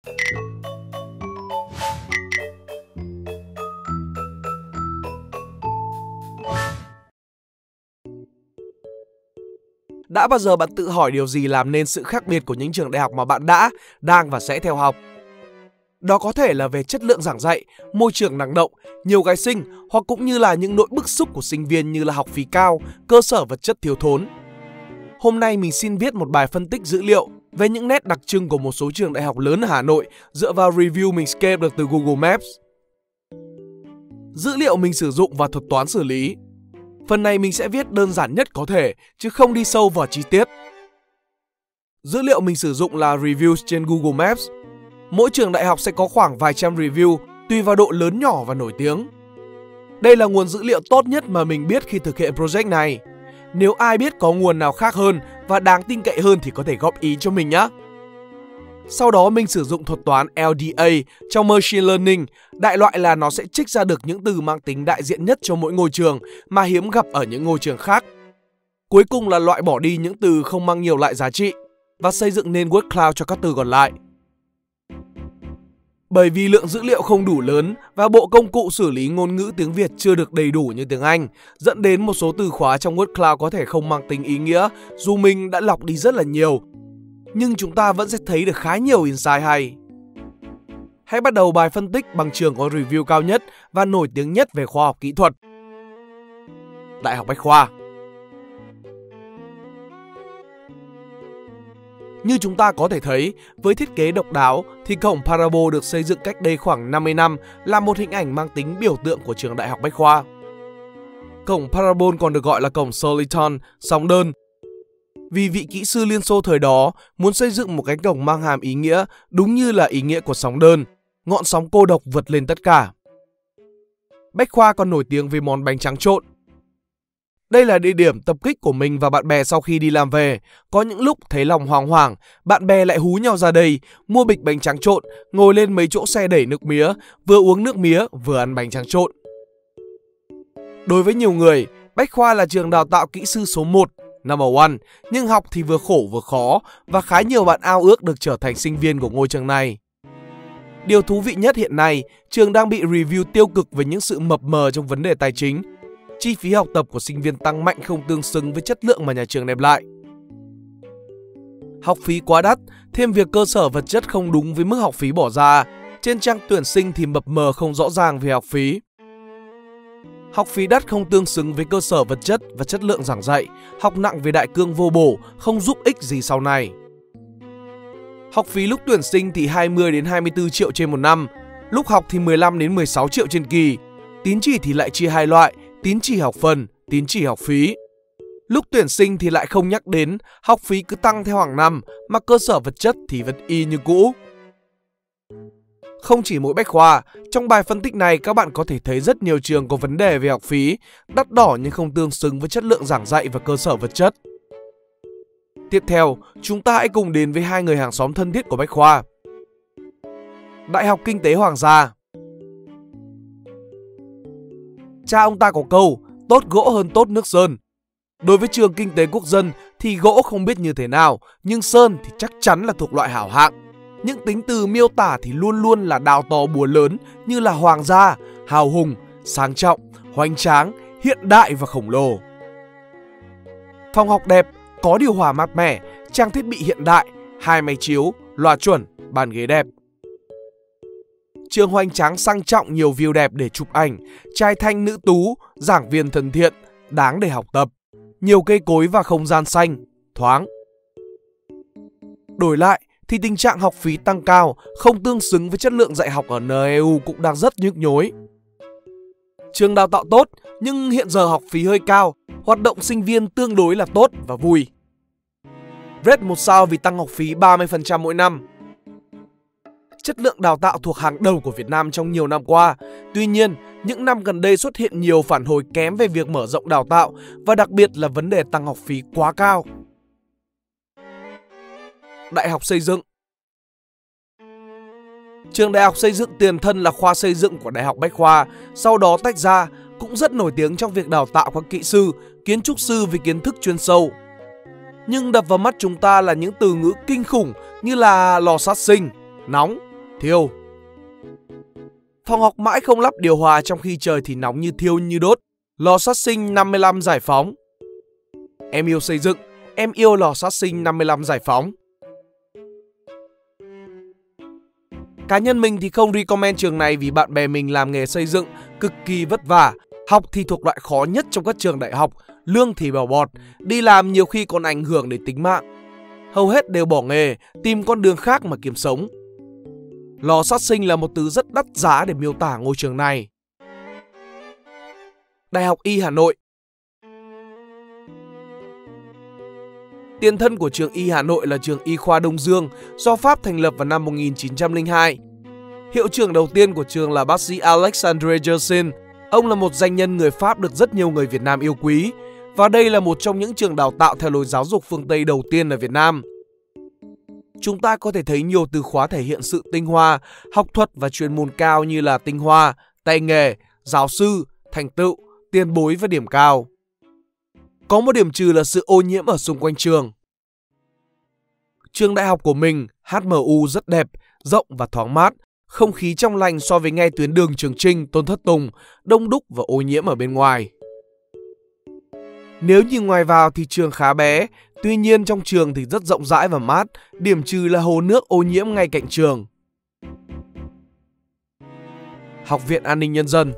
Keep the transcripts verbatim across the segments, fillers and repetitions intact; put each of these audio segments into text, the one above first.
Đã bao giờ bạn tự hỏi điều gì làm nên sự khác biệt của những trường đại học mà bạn đã, đang và sẽ theo học? Đó có thể là về chất lượng giảng dạy, môi trường năng động, nhiều gái xinh, hoặc cũng như là những nỗi bức xúc của sinh viên như là học phí cao, cơ sở vật chất thiếu thốn. Hôm nay mình xin viết một bài phân tích dữ liệu về những nét đặc trưng của một số trường đại học lớn ở Hà Nội dựa vào review mình scale được từ Google Maps. Dữ liệu mình sử dụng và thuật toán xử lý. Phần này mình sẽ viết đơn giản nhất có thể, chứ không đi sâu vào chi tiết. Dữ liệu mình sử dụng là reviews trên Google Maps. Mỗi trường đại học sẽ có khoảng vài trăm review, tùy vào độ lớn nhỏ và nổi tiếng. Đây là nguồn dữ liệu tốt nhất mà mình biết khi thực hiện project này. Nếu ai biết có nguồn nào khác hơn và đáng tin cậy hơn thì có thể góp ý cho mình nhé. Sau đó mình sử dụng thuật toán L D A trong Machine Learning, đại loại là nó sẽ trích ra được những từ mang tính đại diện nhất cho mỗi ngôi trường mà hiếm gặp ở những ngôi trường khác. Cuối cùng là loại bỏ đi những từ không mang nhiều lại giá trị và xây dựng nên word cloud cho các từ còn lại. Bởi vì lượng dữ liệu không đủ lớn và bộ công cụ xử lý ngôn ngữ tiếng Việt chưa được đầy đủ như tiếng Anh, dẫn đến một số từ khóa trong word cloud có thể không mang tính ý nghĩa dù mình đã lọc đi rất là nhiều. Nhưng chúng ta vẫn sẽ thấy được khá nhiều insight hay. Hãy bắt đầu bài phân tích bằng trường có review cao nhất và nổi tiếng nhất về khoa học kỹ thuật. Đại học Bách Khoa. Như chúng ta có thể thấy, với thiết kế độc đáo thì cổng Parabol được xây dựng cách đây khoảng năm mươi năm là một hình ảnh mang tính biểu tượng của trường Đại học Bách Khoa. Cổng Parabol còn được gọi là cổng Soliton, sóng đơn, vì vị kỹ sư Liên Xô thời đó muốn xây dựng một cánh cổng mang hàm ý nghĩa đúng như là ý nghĩa của sóng đơn, ngọn sóng cô độc vượt lên tất cả. Bách Khoa còn nổi tiếng với món bánh tráng trộn. Đây là địa điểm tập kích của mình và bạn bè sau khi đi làm về. Có những lúc thấy lòng hoang hoảng, bạn bè lại hú nhau ra đây, mua bịch bánh tráng trộn, ngồi lên mấy chỗ xe đẩy nước mía, vừa uống nước mía vừa ăn bánh tráng trộn. Đối với nhiều người, Bách Khoa là trường đào tạo kỹ sư số một, number one, nhưng học thì vừa khổ vừa khó và khá nhiều bạn ao ước được trở thành sinh viên của ngôi trường này. Điều thú vị nhất hiện nay, trường đang bị review tiêu cực với những sự mập mờ trong vấn đề tài chính. Chi phí học tập của sinh viên tăng mạnh không tương xứng với chất lượng mà nhà trường đem lại. Học phí quá đắt, thêm việc cơ sở vật chất không đúng với mức học phí bỏ ra. Trên trang tuyển sinh thì mập mờ không rõ ràng về học phí. Học phí đắt không tương xứng với cơ sở vật chất và chất lượng giảng dạy. Học nặng về đại cương vô bổ, không giúp ích gì sau này. Học phí lúc tuyển sinh thì hai mươi đến hai mươi tư triệu trên một năm, lúc học thì mười lăm đến mười sáu triệu trên kỳ. Tín chỉ thì lại chia hai loại, tín chỉ học phần, tín chỉ học phí. Lúc tuyển sinh thì lại không nhắc đến, học phí cứ tăng theo hàng năm mà cơ sở vật chất thì vẫn y như cũ. Không chỉ mỗi Bách Khoa, trong bài phân tích này các bạn có thể thấy rất nhiều trường có vấn đề về học phí, đắt đỏ nhưng không tương xứng với chất lượng giảng dạy và cơ sở vật chất. Tiếp theo, chúng ta hãy cùng đến với hai người hàng xóm thân thiết của Bách Khoa. Đại học Kinh tế Hoàng gia. Cha ông ta có câu, tốt gỗ hơn tốt nước sơn. Đối với trường Kinh tế Quốc dân thì gỗ không biết như thế nào, nhưng sơn thì chắc chắn là thuộc loại hảo hạng. Những tính từ miêu tả thì luôn luôn là đào to búa lớn như là hoàng gia, hào hùng, sang trọng, hoành tráng, hiện đại và khổng lồ. Phòng học đẹp, có điều hòa mát mẻ, trang thiết bị hiện đại, hai máy chiếu, loa chuẩn, bàn ghế đẹp. Trường hoành tráng sang trọng, nhiều view đẹp để chụp ảnh, trai thanh nữ tú, giảng viên thân thiện, đáng để học tập, nhiều cây cối và không gian xanh, thoáng. Đổi lại thì tình trạng học phí tăng cao, không tương xứng với chất lượng dạy học ở en e u cũng đang rất nhức nhối. Trường đào tạo tốt nhưng hiện giờ học phí hơi cao, hoạt động sinh viên tương đối là tốt và vui. Rate một sao vì tăng học phí ba mươi phần trăm mỗi năm. Chất lượng đào tạo thuộc hàng đầu của Việt Nam trong nhiều năm qua. Tuy nhiên, những năm gần đây xuất hiện nhiều phản hồi kém về việc mở rộng đào tạo và đặc biệt là vấn đề tăng học phí quá cao. Đại học Xây dựng. Trường Đại học Xây dựng tiền thân là khoa xây dựng của Đại học Bách Khoa, sau đó tách ra, cũng rất nổi tiếng trong việc đào tạo các kỹ sư, kiến trúc sư với kiến thức chuyên sâu. Nhưng đập vào mắt chúng ta là những từ ngữ kinh khủng như là lò sát sinh, nóng, thiêu. Phòng học mãi không lắp điều hòa trong khi trời thì nóng như thiêu như đốt. Lò sát sinh năm mươi lăm giải phóng. Em yêu xây dựng, em yêu lò sát sinh năm mươi lăm giải phóng. Cá nhân mình thì không recommend trường này vì bạn bè mình làm nghề xây dựng cực kỳ vất vả. Học thì thuộc loại khó nhất trong các trường đại học, lương thì bèo bọt, đi làm nhiều khi còn ảnh hưởng đến tính mạng. Hầu hết đều bỏ nghề, tìm con đường khác mà kiếm sống. Lò sát sinh là một từ rất đắt giá để miêu tả ngôi trường này. Đại học Y Hà Nội. Tiền thân của trường Y Hà Nội là trường Y khoa Đông Dương do Pháp thành lập vào năm một nghìn chín trăm lẻ hai. Hiệu trưởng đầu tiên của trường là bác sĩ Alexandre Yersin. Ông là một danh nhân người Pháp được rất nhiều người Việt Nam yêu quý. Và đây là một trong những trường đào tạo theo lối giáo dục phương Tây đầu tiên ở Việt Nam. Chúng ta có thể thấy nhiều từ khóa thể hiện sự tinh hoa, học thuật và chuyên môn cao như là tinh hoa, tay nghề, giáo sư, thành tựu, tiền bối và điểm cao. Có một điểm trừ là sự ô nhiễm ở xung quanh trường. Trường đại học của mình, hát em u rất đẹp, rộng và thoáng mát, không khí trong lành so với ngay tuyến đường Trường Chinh, Tôn Thất Tùng, đông đúc và ô nhiễm ở bên ngoài. Nếu nhìn ngoài vào thì trường khá bé, tuy nhiên trong trường thì rất rộng rãi và mát, điểm trừ là hồ nước ô nhiễm ngay cạnh trường. Học viện An ninh Nhân dân.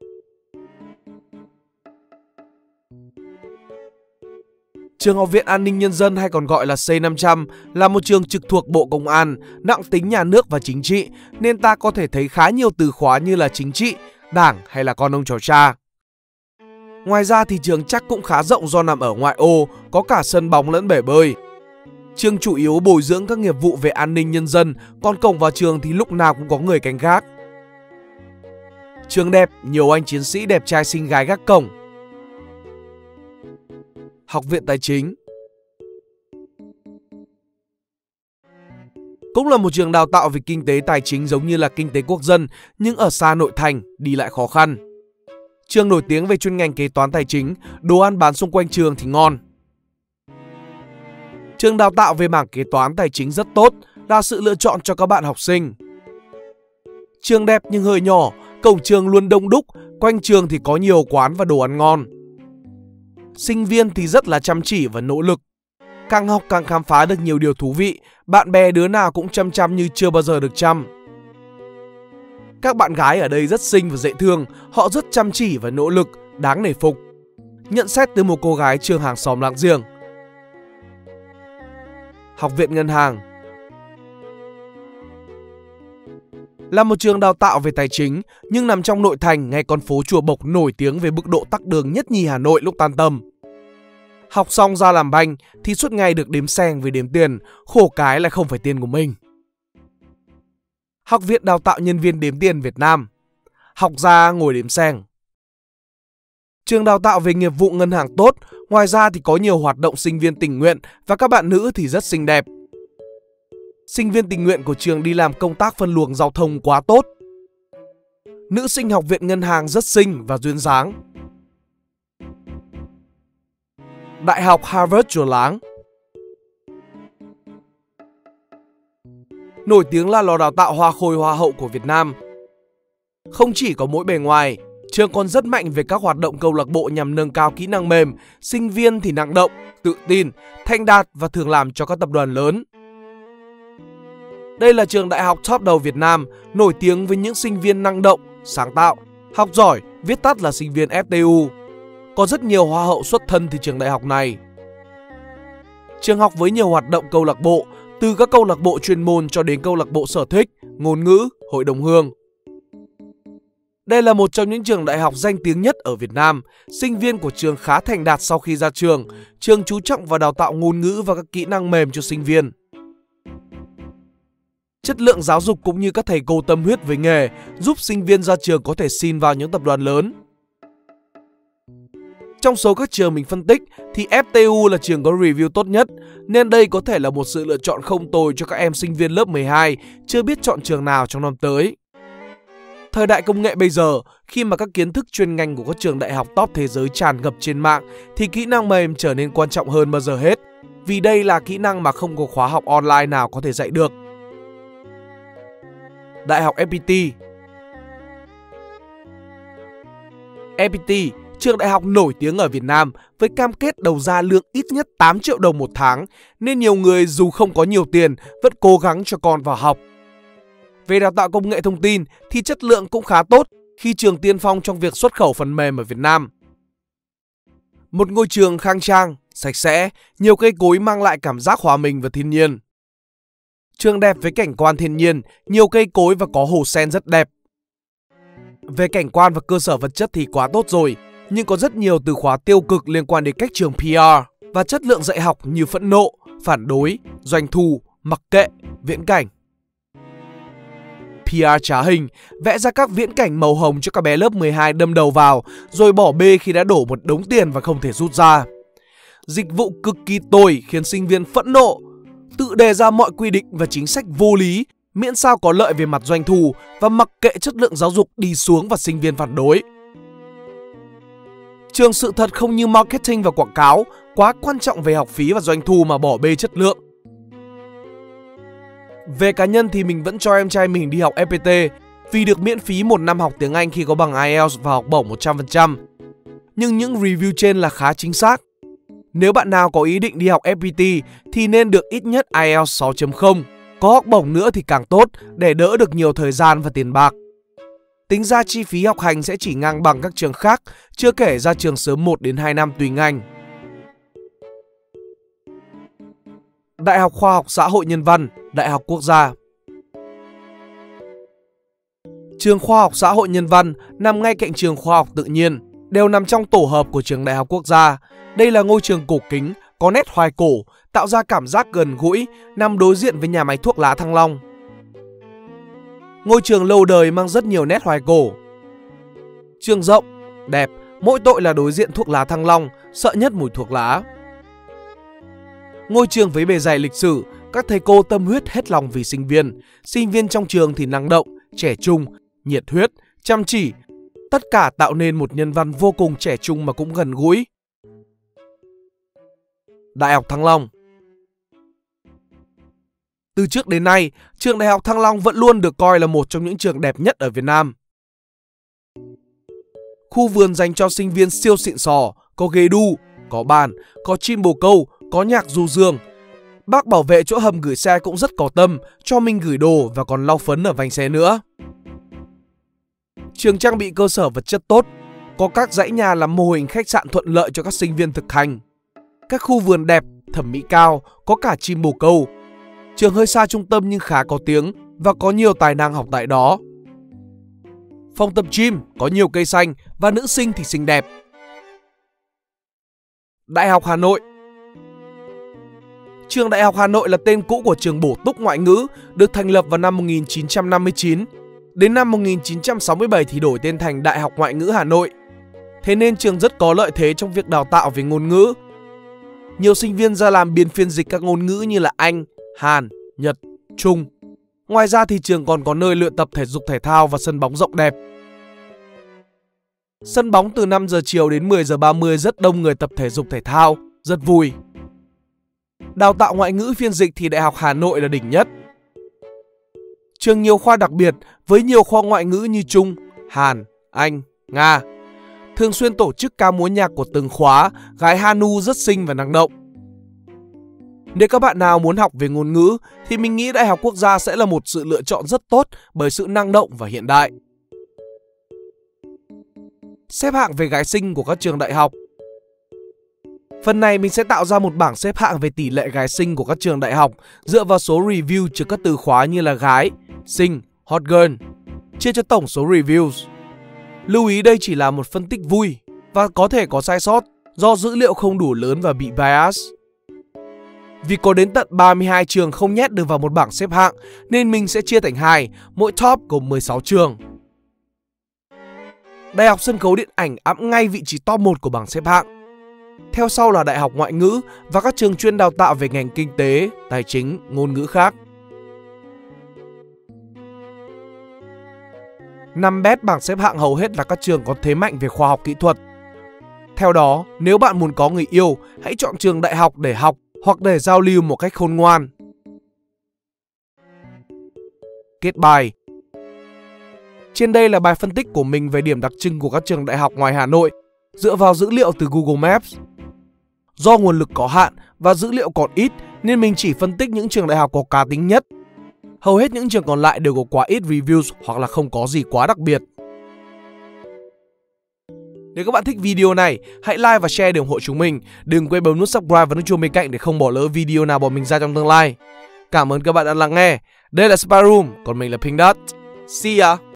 Trường Học viện An ninh Nhân dân hay còn gọi là C năm trăm là một trường trực thuộc Bộ Công an, nặng tính nhà nước và chính trị, nên ta có thể thấy khá nhiều từ khóa như là chính trị, đảng hay là con ông cháu cha. Ngoài ra thì trường chắc cũng khá rộng do nằm ở ngoại ô, có cả sân bóng lẫn bể bơi. Trường chủ yếu bồi dưỡng các nghiệp vụ về an ninh nhân dân, còn cổng vào trường thì lúc nào cũng có người canh gác. Trường đẹp, nhiều anh chiến sĩ đẹp trai xinh gái gác cổng. Học viện Tài chính. Cũng là một trường đào tạo về kinh tế tài chính giống như là kinh tế quốc dân, nhưng ở xa nội thành, đi lại khó khăn. Trường nổi tiếng về chuyên ngành kế toán tài chính, đồ ăn bán xung quanh trường thì ngon. Trường đào tạo về mảng kế toán tài chính rất tốt, là sự lựa chọn cho các bạn học sinh. Trường đẹp nhưng hơi nhỏ, cổng trường luôn đông đúc, quanh trường thì có nhiều quán và đồ ăn ngon. Sinh viên thì rất là chăm chỉ và nỗ lực. Càng học càng khám phá được nhiều điều thú vị, bạn bè đứa nào cũng chăm chăm như chưa bao giờ được chăm. Các bạn gái ở đây rất xinh và dễ thương, họ rất chăm chỉ và nỗ lực, đáng nể phục. Nhận xét từ một cô gái trường hàng xóm láng giềng. Học viện Ngân hàng là một trường đào tạo về tài chính, nhưng nằm trong nội thành ngay con phố Chùa Bộc nổi tiếng về mức độ tắc đường nhất nhì Hà Nội lúc tan tầm. Học xong ra làm banh thì suốt ngày được đếm xeng vì đếm tiền, khổ cái lại không phải tiền của mình. Học viện đào tạo nhân viên đếm tiền Việt Nam. Học ra ngồi đếm xeng. Trường đào tạo về nghiệp vụ ngân hàng tốt, ngoài ra thì có nhiều hoạt động sinh viên tình nguyện và các bạn nữ thì rất xinh đẹp. Sinh viên tình nguyện của trường đi làm công tác phân luồng giao thông quá tốt. Nữ sinh Học viện Ngân hàng rất xinh và duyên dáng. Đại học Harvard Chùa Láng nổi tiếng là lò đào tạo hoa khôi hoa hậu của Việt Nam. Không chỉ có mỗi bề ngoài, trường còn rất mạnh về các hoạt động câu lạc bộ nhằm nâng cao kỹ năng mềm, sinh viên thì năng động, tự tin, thành đạt và thường làm cho các tập đoàn lớn. Đây là trường đại học top đầu Việt Nam, nổi tiếng với những sinh viên năng động, sáng tạo, học giỏi, viết tắt là sinh viên ép tê u. Có rất nhiều hoa hậu xuất thân từ trường đại học này. Trường học với nhiều hoạt động câu lạc bộ, từ các câu lạc bộ chuyên môn cho đến câu lạc bộ sở thích, ngôn ngữ, hội đồng hương. Đây là một trong những trường đại học danh tiếng nhất ở Việt Nam. Sinh viên của trường khá thành đạt sau khi ra trường. Trường chú trọng vào đào tạo ngôn ngữ và các kỹ năng mềm cho sinh viên. Chất lượng giáo dục cũng như các thầy cô tâm huyết với nghề giúp sinh viên ra trường có thể xin vào những tập đoàn lớn. Trong số các trường mình phân tích thì ép tê u là trường có review tốt nhất, nên đây có thể là một sự lựa chọn không tồi cho các em sinh viên lớp mười hai chưa biết chọn trường nào trong năm tới. Thời đại công nghệ bây giờ, khi mà các kiến thức chuyên ngành của các trường đại học top thế giới tràn ngập trên mạng thì kỹ năng mềm trở nên quan trọng hơn bao giờ hết, vì đây là kỹ năng mà không có khóa học online nào có thể dạy được. Đại học ép pê tê. ép pê tê, trường đại học nổi tiếng ở Việt Nam với cam kết đầu ra lương ít nhất tám triệu đồng một tháng, nên nhiều người dù không có nhiều tiền vẫn cố gắng cho con vào học. Về đào tạo công nghệ thông tin thì chất lượng cũng khá tốt khi trường tiên phong trong việc xuất khẩu phần mềm ở Việt Nam. Một ngôi trường khang trang, sạch sẽ, nhiều cây cối mang lại cảm giác hòa mình vào thiên nhiên. Trường đẹp với cảnh quan thiên nhiên, nhiều cây cối và có hồ sen rất đẹp. Về cảnh quan và cơ sở vật chất thì quá tốt rồi, nhưng có rất nhiều từ khóa tiêu cực liên quan đến cách trường pê rờ và chất lượng dạy học như phẫn nộ, phản đối, doanh thu, mặc kệ, viễn cảnh. pê rờ trá hình, vẽ ra các viễn cảnh màu hồng cho các bé lớp mười hai đâm đầu vào, rồi bỏ bê khi đã đổ một đống tiền và không thể rút ra. Dịch vụ cực kỳ tồi khiến sinh viên phẫn nộ, tự đề ra mọi quy định và chính sách vô lý, miễn sao có lợi về mặt doanh thu và mặc kệ chất lượng giáo dục đi xuống và sinh viên phản đối. Trường sự thật không như marketing và quảng cáo, quá quan trọng về học phí và doanh thu mà bỏ bê chất lượng. Về cá nhân thì mình vẫn cho em trai mình đi học ép pê tê vì được miễn phí một năm học tiếng Anh khi có bằng ai eo và học bổng một trăm phần trăm. Nhưng những review trên là khá chính xác. Nếu bạn nào có ý định đi học ép pê tê thì nên được ít nhất ai eo sáu chấm không. Có học bổng nữa thì càng tốt để đỡ được nhiều thời gian và tiền bạc. Tính ra chi phí học hành sẽ chỉ ngang bằng các trường khác, chưa kể ra trường sớm một đến hai năm tùy ngành. Đại học Khoa học Xã hội Nhân văn, Đại học Quốc gia. Trường Khoa học Xã hội Nhân văn nằm ngay cạnh trường Khoa học Tự nhiên, đều nằm trong tổ hợp của trường Đại học Quốc gia. Đây là ngôi trường cổ kính, có nét hoài cổ, tạo ra cảm giác gần gũi, nằm đối diện với nhà máy thuốc lá Thăng Long. Ngôi trường lâu đời mang rất nhiều nét hoài cổ. Trường rộng, đẹp, mỗi tội là đối diện thuốc lá Thăng Long, sợ nhất mùi thuốc lá. Ngôi trường với bề dày lịch sử, các thầy cô tâm huyết hết lòng vì sinh viên. Sinh viên trong trường thì năng động, trẻ trung, nhiệt huyết, chăm chỉ. Tất cả tạo nên một nhân văn vô cùng trẻ trung mà cũng gần gũi. Đại học Thăng Long. Từ trước đến nay, trường Đại học Thăng Long vẫn luôn được coi là một trong những trường đẹp nhất ở Việt Nam. Khu vườn dành cho sinh viên siêu xịn sò, có ghế đu, có bàn, có chim bồ câu, có nhạc du dương. Bác bảo vệ chỗ hầm gửi xe cũng rất có tâm, cho mình gửi đồ và còn lau phấn ở vành xe nữa. Trường trang bị cơ sở vật chất tốt, có các dãy nhà làm mô hình khách sạn thuận lợi cho các sinh viên thực hành. Các khu vườn đẹp, thẩm mỹ cao, có cả chim bồ câu. Trường hơi xa trung tâm nhưng khá có tiếng và có nhiều tài năng học tại đó. Phòng tập gym có nhiều cây xanh và nữ sinh thì xinh đẹp. Đại học Hà Nội. Trường Đại học Hà Nội là tên cũ của trường bổ túc ngoại ngữ, được thành lập vào năm một nghìn chín trăm năm mươi chín. Đến năm một nghìn chín trăm sáu mươi bảy thì đổi tên thành Đại học Ngoại ngữ Hà Nội. Thế nên trường rất có lợi thế trong việc đào tạo về ngôn ngữ. Nhiều sinh viên ra làm biên phiên dịch các ngôn ngữ như là Anh, Hàn, Nhật, Trung. Ngoài ra thì trường còn có nơi luyện tập thể dục thể thao và sân bóng rộng đẹp. Sân bóng từ năm giờ chiều đến mười giờ ba mươi rất đông người tập thể dục thể thao, rất vui. Đào tạo ngoại ngữ phiên dịch thì Đại học Hà Nội là đỉnh nhất. Trường nhiều khoa đặc biệt với nhiều khoa ngoại ngữ như Trung, Hàn, Anh, Nga. Thường xuyên tổ chức ca múa nhạc của từng khóa, gái Hanu rất xinh và năng động. Nếu các bạn nào muốn học về ngôn ngữ thì mình nghĩ Đại học Quốc gia sẽ là một sự lựa chọn rất tốt bởi sự năng động và hiện đại. Xếp hạng về gái xinh của các trường đại học. Phần này mình sẽ tạo ra một bảng xếp hạng về tỷ lệ gái xinh của các trường đại học dựa vào số review chứa các từ khóa như là gái, xinh, hot girl, chia cho tổng số reviews. Lưu ý đây chỉ là một phân tích vui và có thể có sai sót do dữ liệu không đủ lớn và bị bias. Vì có đến tận ba mươi hai trường không nhét được vào một bảng xếp hạng nên mình sẽ chia thành hai, mỗi top gồm mười sáu trường. Đại học Sân khấu Điện ảnh ẵm ngay vị trí top một của bảng xếp hạng. Theo sau là Đại học Ngoại ngữ và các trường chuyên đào tạo về ngành kinh tế, tài chính, ngôn ngữ khác. Năm bét bảng xếp hạng hầu hết là các trường có thế mạnh về khoa học kỹ thuật. Theo đó, nếu bạn muốn có người yêu, hãy chọn trường đại học để học hoặc để giao lưu một cách khôn ngoan. Kết bài. Trên đây là bài phân tích của mình về điểm đặc trưng của các trường đại học ngoài Hà Nội dựa vào dữ liệu từ Google Maps. Do nguồn lực có hạn và dữ liệu còn ít nên mình chỉ phân tích những trường đại học có cá tính nhất. Hầu hết những trường còn lại đều có quá ít reviews hoặc là không có gì quá đặc biệt. Nếu các bạn thích video này, hãy like và share để ủng hộ chúng mình. Đừng quên bấm nút subscribe và nút chuông bên cạnh để không bỏ lỡ video nào bọn mình ra trong tương lai. Cảm ơn các bạn đã lắng nghe. Đây là Spy Room, còn mình là Pink Dot. See ya!